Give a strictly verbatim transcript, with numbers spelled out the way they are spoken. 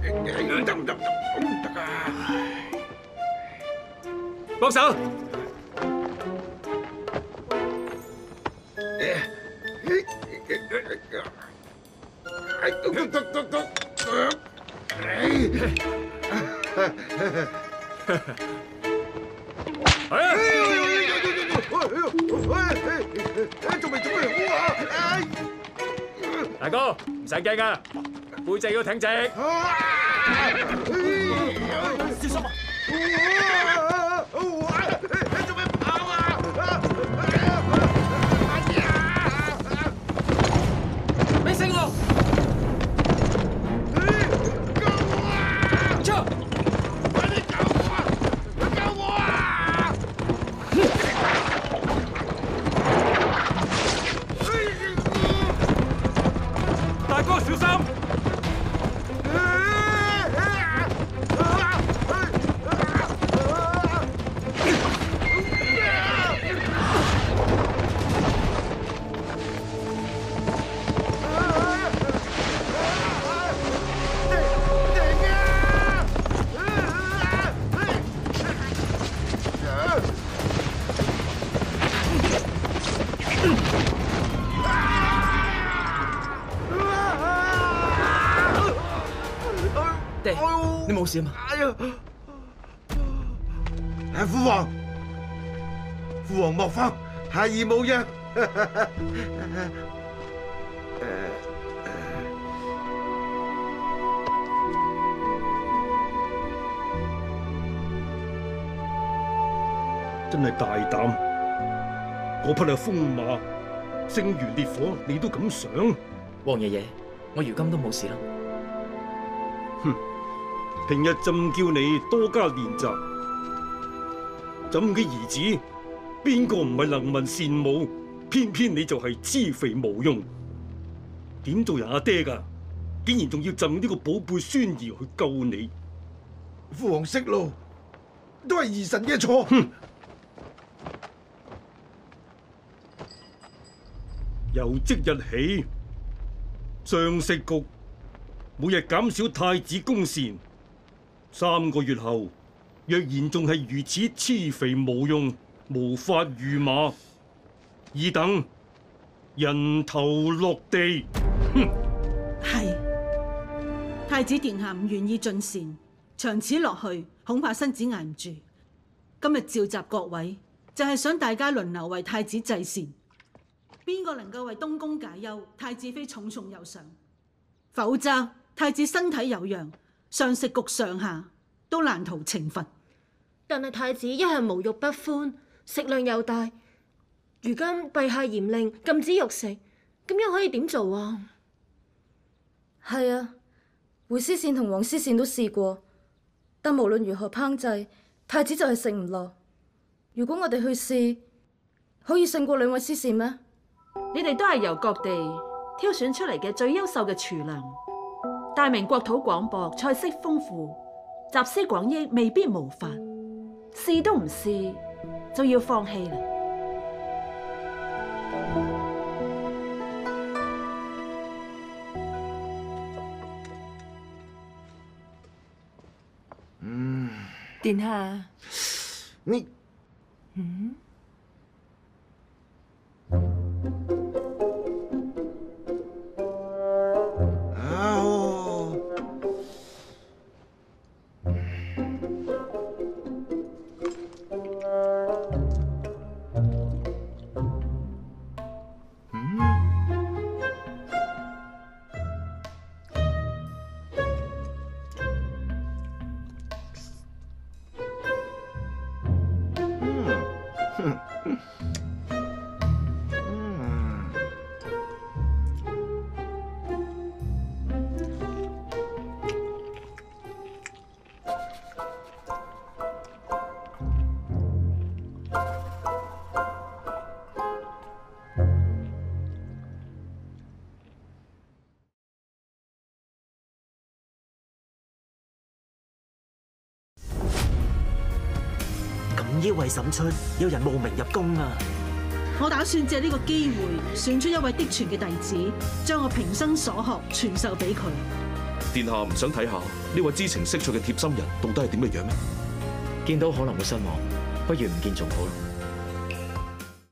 得唔得？唔得啊！ 幫手！ 哎，得得得得得！哎！哎！做咩做咩？哇！ 大哥唔使驚啊，背脊要挺直。 小心啊！做咩跑啊？ 俾醒我！ 救我啊！ 出！ 快啲救我啊！救我啊！ 大哥小心！ 爹，你冇事嘛？ 哎呀！誒，父皇，父皇莫慌，孩兒無恙。 真係大膽！嗰匹係風馬，星如烈火，你都敢上？ 王爺爺，我如今都冇事啦。 哼！平日朕叫你多加練習，朕嘅兒子邊個唔係能文善武？偏偏你就係癡肥無用，點做人阿爹㗎？竟然仲要朕呢個寶貝孫兒去救你？ 父皇息怒，都係兒臣嘅錯。 哼！由即日起，上食局每日減少太子宮膳。三個月後，若然仲係如此癡肥無用，無法御馬，爾等人頭落地。哼！ 係太子殿下唔願意進膳，長此落去恐怕身子捱唔住。今日召集各位，就係想大家輪流為太子祭膳。邊個能夠為東宮解憂，太子妃重重有賞。否則太子身體有恙，上食局上下都難逃懲罰。 但係太子一向無肉不歡，食量又大，如今陛下嚴令禁止肉食，咁樣可以點做啊？ 係啊，回師膳同黃師膳都試過，但無論如何烹製，太子就係食唔落。如果我哋去試，可以勝過兩位師膳咩？ 你哋都係由各地挑選出嚟嘅最優秀嘅廚娘，大明國土廣博，菜式豐富，集思廣益，未必無法。試都唔試，就要放棄啦。 嗯， 殿下， 你嗯。 錦衣衛審出有人冒名入宮啊！ 我打算借呢個機會選出一位嫡傳嘅弟子，將我平生所學傳授俾佢。 殿下唔想睇下呢位知情識趣嘅貼心人到底係點嘅樣咩？ 見到可能會失望，不如唔見仲好啦。